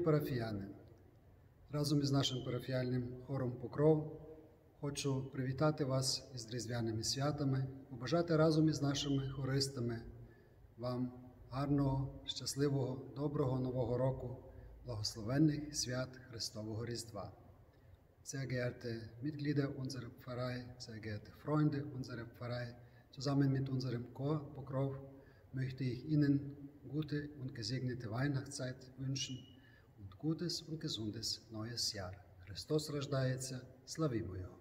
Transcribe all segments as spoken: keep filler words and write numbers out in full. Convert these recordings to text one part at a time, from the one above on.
парафіяни, разом із нашим парафіяльним хором «Покров» хочу привітати вас із різдвяними святами, побажати разом із нашими хористами вам гарного, щасливого, доброго Нового року, благословенних свят Христового Різдва. Sehr geehrte Mitglieder unserer Pfarrei, sehr geehrte Freunde unserer Pfarrei, zusammen mit unserem Chor Покров möchte ich Ihnen gute und gesegnete Weihnachtszeit wünschen und gutes und gesundes neues Jahr. Христос рождається, славімо Його!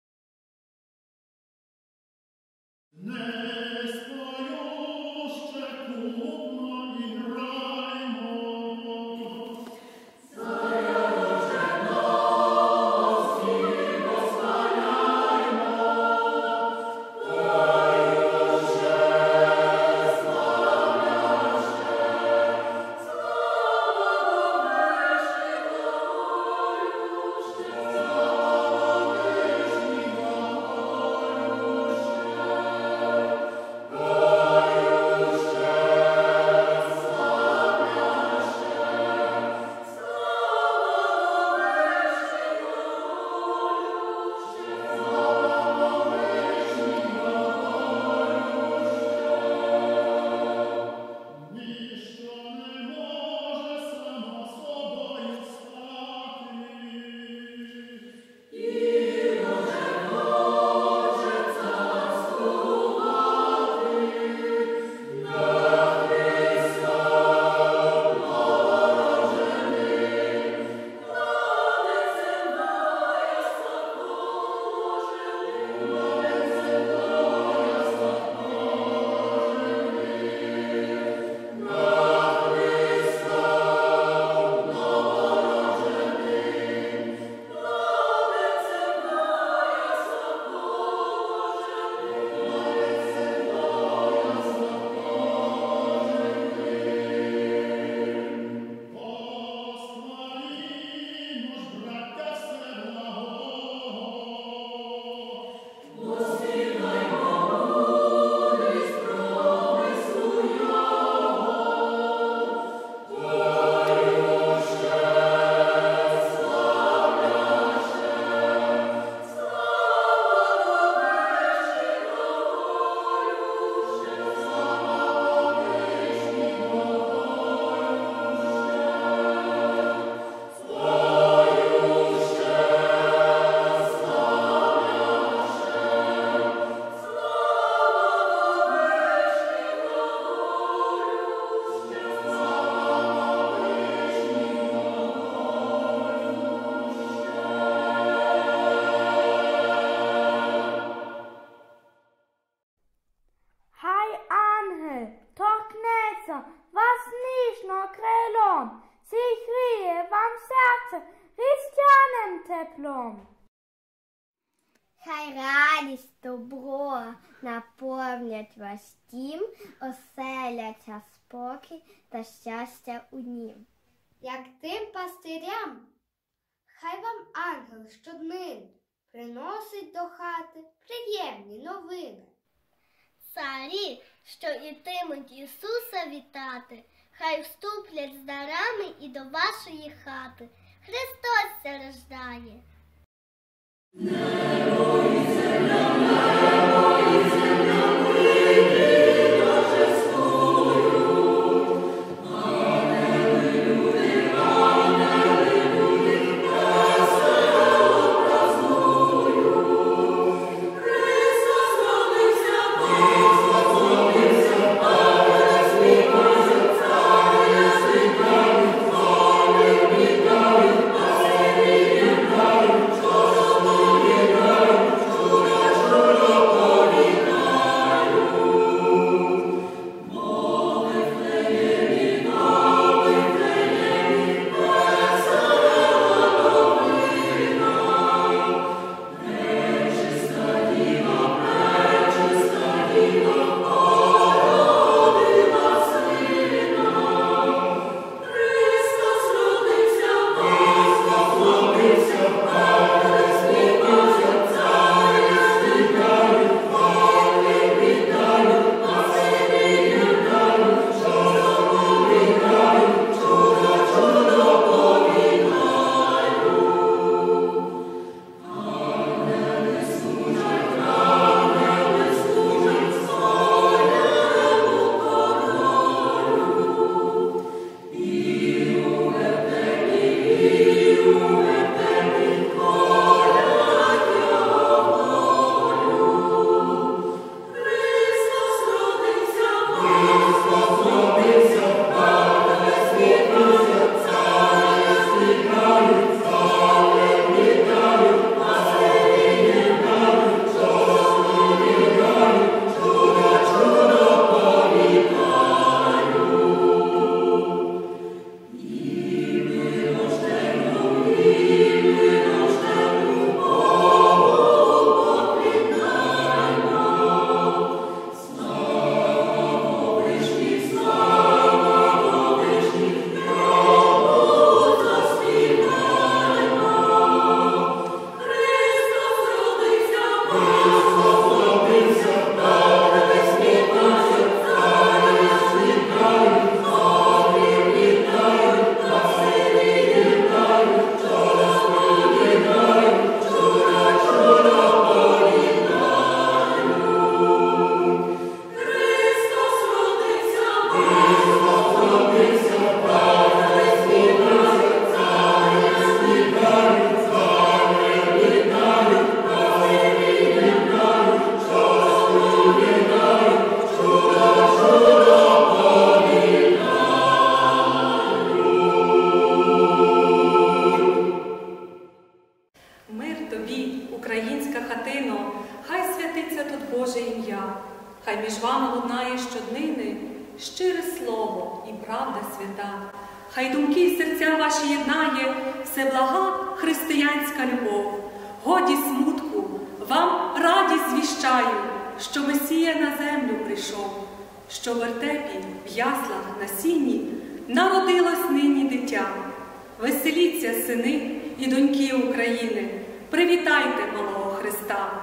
Вас ніжно крилом зігріє вам серце різдвяним теплом. Хай радість, добро наповнять вас дім, оселяться спокій та щастя у нім. Як тим пастирям, хай вам ангел щоднин приносить до хати приємні новини. Царі, що ітимуть Ісуса вітати, хай вступлять з дарами і до вашої хати. Христос ся рождає. Небо і земля, небо і земля, прийди до Христою. Ангели люди, ангели люди, весело празнують. Христос родився, Христос родився, але співають, царі співають, слави віддають, пасені віддають, що ж моє мир тобі, українська хатино, хай святиться тут Боже ім'я, хай між вами лунає щоднини щире слово і правда свята, хай думки й серця ваші єднає всеблага християнська любов. Годі смутку, вам радість звіщаю, що Месія на землю прийшов, що в вертепі, в яслах, на сіні народилось нині дитя. Веселіться, сини і доньки України, привітайте малого Христа.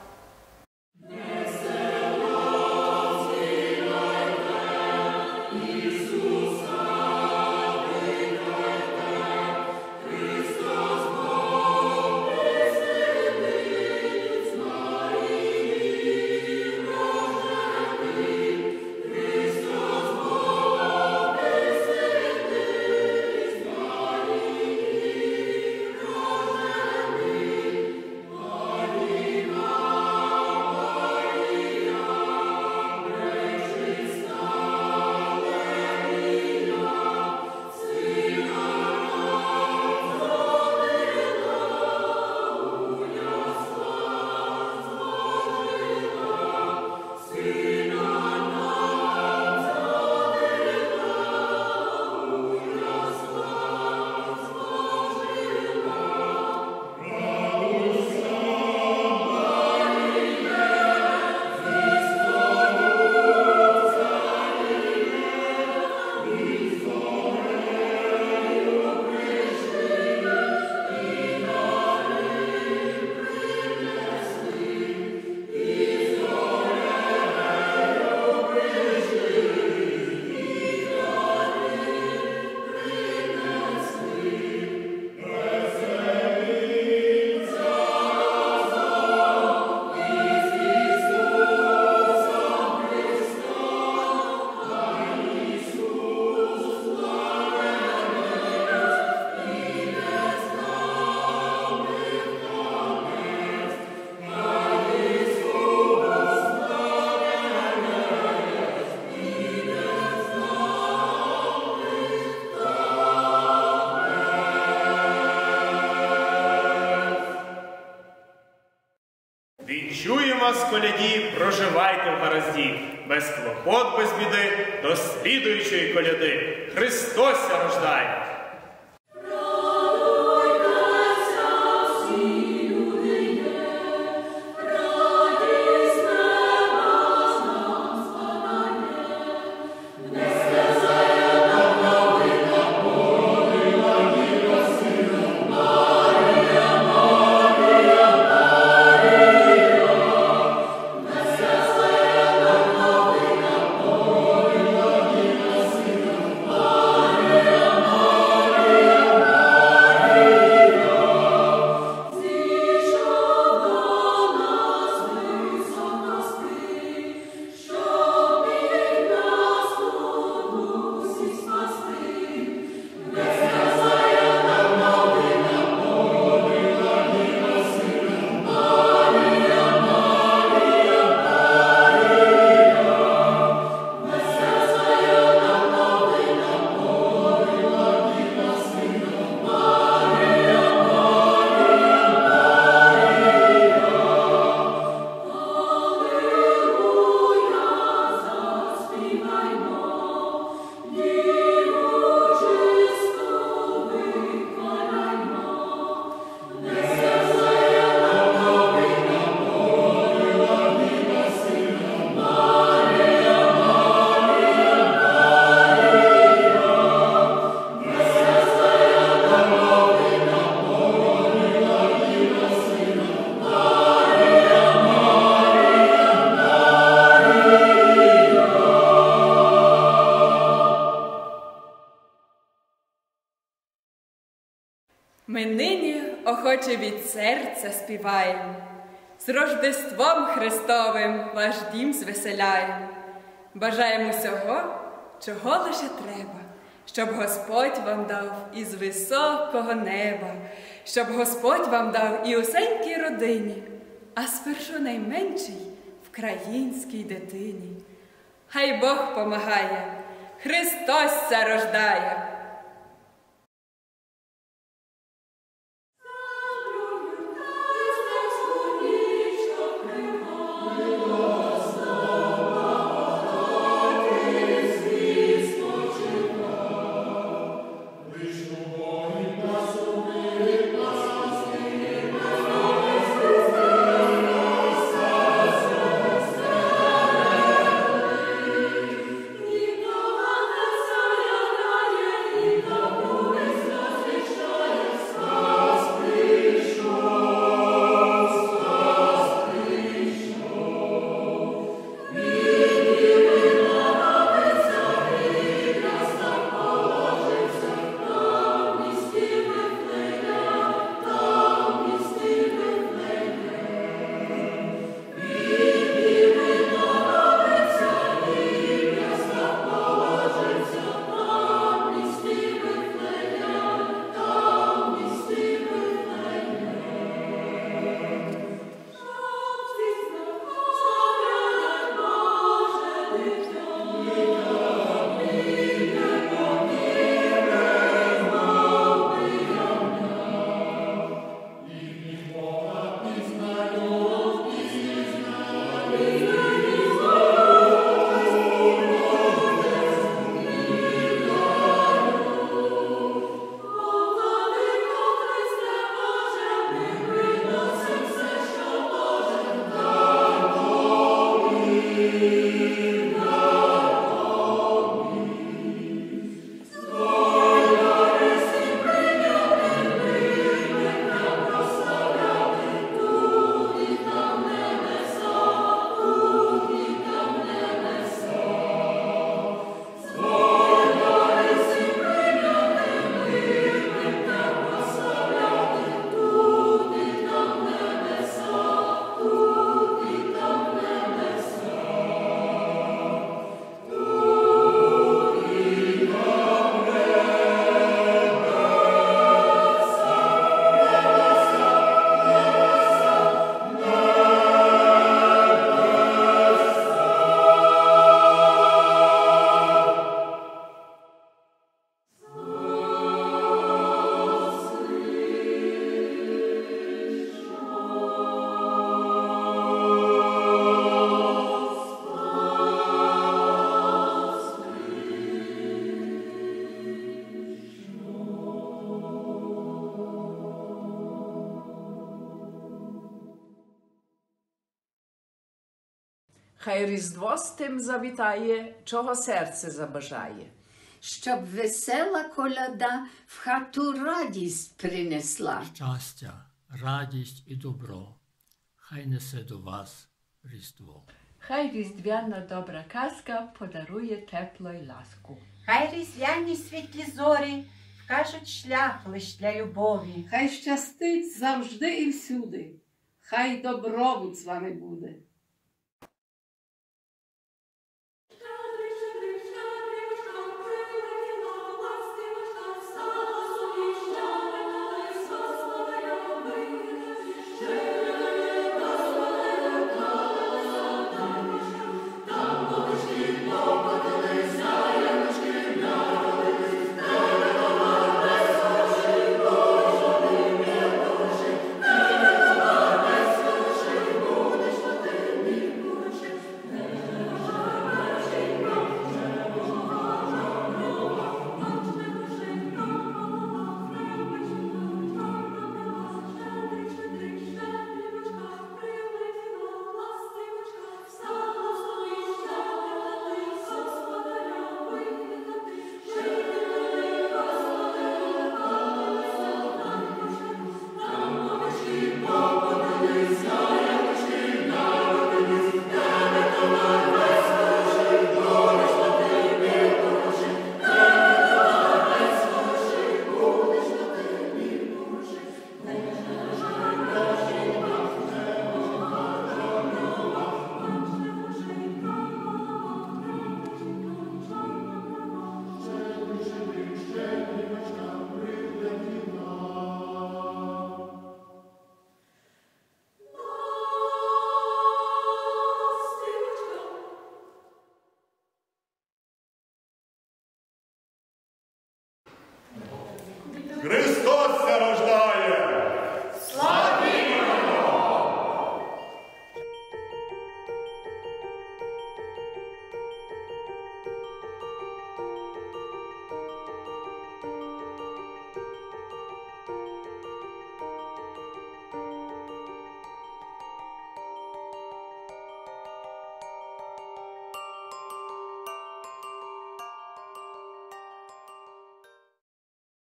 Вінчуємо вас, коляді, проживайте в гаразді, без клопот, без біди, до слідуючої коляди. Христос ся рождає! Ми нині охоче від серця співаємо, з Рождеством Христовим ваш дім звеселяємо. Бажаємо всього, чого лише треба, щоб Господь вам дав із високого неба, щоб Господь вам дав і усенькій родині, а спершу найменшій вкраїнській дитині. Хай Бог помагає, Христос ся рождає. Thank you. Хай Різдво з тим завітає, чого серце забажає. Щоб весела коляда в хату радість принесла. Щастя, радість і добро хай несе до вас Різдво. Хай різдвяна добра казка подарує тепло й ласку. Хай різдвяні світлі зорі вкажуть шлях лиш для любові. Хай щастить завжди і всюди, хай добробут з вами буде.